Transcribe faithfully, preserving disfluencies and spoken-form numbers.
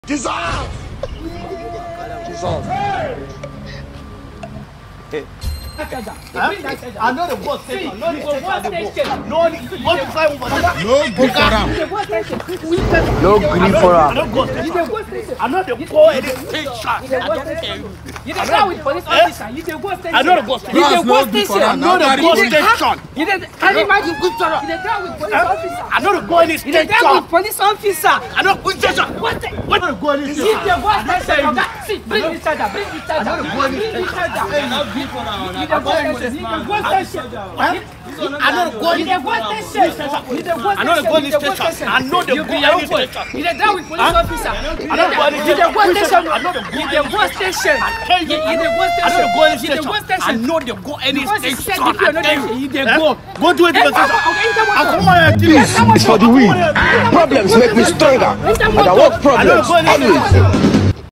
Jesus! Jesus! Hey. I know the boss station. No, the boss station. No, the boss station. No good for him. No good for him. I don't go station. I know the boss station. You dey go with police officer. You dey go station. I know the boss station. You dey go station. I know the boss station. You dey can you imagine good for him? You dey go with police officer. I know the boss station. You dey go with police officer. I know the station. What? What? The boss station. You dey go station. See, bring the charger. Bring the charger. Bring the charger. You dey go station. You dey go station. I know the goal station. I know the goal station. I know the goal station. You dey go with police officer. I know the goal You dey go station. I know the You dey go station. You dey go station. I know the goal You dey go station. I know the goal any station. You dey go. Go do it. Please, it's for the win. Problems make me stronger. And I want problems always.